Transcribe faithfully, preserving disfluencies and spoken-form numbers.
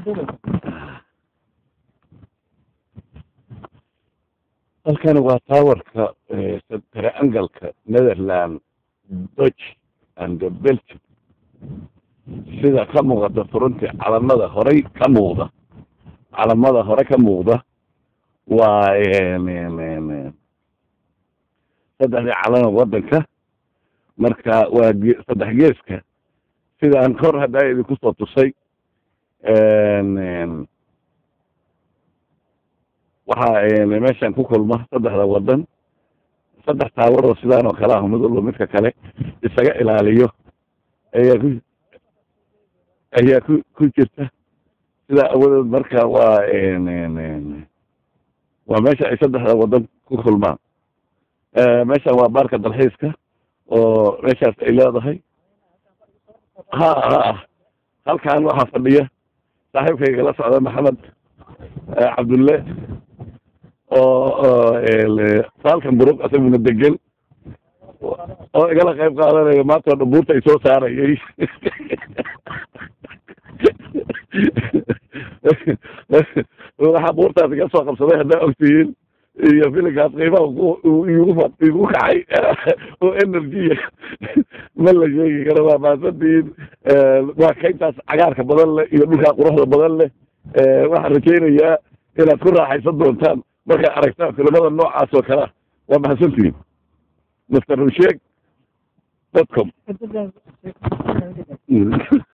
halkan waa towerka triangle-ka Netherlands, Dutch and Belgium sida ka muuqata furuntii calamada horey ka muuqda calamada hore ka muuqda waa saddexdii calan wadanka marka waa saddex geeska sida aan kor hadda idinku soo tusay waxa meeshan ku kulma saddexda wadan saddex taawar oo sidaan oo kale ah mid walba midka kale isaga ilaaliyo ayaa ku ayaa ku ku jirta sida awadeed marka waa waa meesha ay saddexda wadan ku kulmaan meeshan waa baarka dalxiiska oo meeshaas ay leedahay ha ha halkan waxaa fadhiya saaxiibkayga la socda maxamed cabdulle oo saalkan burug asaguna degan oo igala qayb qaadanayo maanta oo dhabuurta ay soo saarayay waxaa buurtaas iga soo qabsaday haddaa ogtihiin iyo filinkaas qiimaha igu kacay oo energy ma la sheegi karo waa maasantiin waa kayntaas cagaarka badan leh iyo dhulkaa quruxda badan leh waxaan rajaynayaa inaad ku raaxaysan doontaan markay aragtaan filimada noocaas oo kale waa mahadsantihiin mr rusheeg dot com